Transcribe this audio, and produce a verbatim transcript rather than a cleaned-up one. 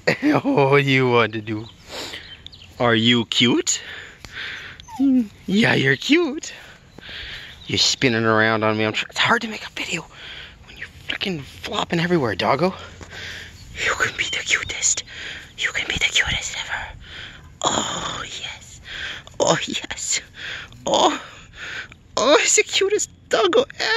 Oh, you want to do? Are you cute? Yeah, you're cute. You're spinning around on me. I'm tr it's hard to make a video when you're freaking flopping everywhere, doggo. You can be the cutest. You can be the cutest ever. Oh, yes. Oh, yes. Oh, oh, it's the cutest doggo ever.